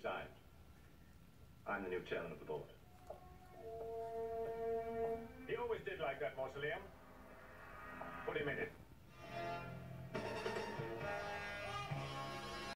resigned. I'm the new chairman of the board. He always did like that mausoleum. Put him in it.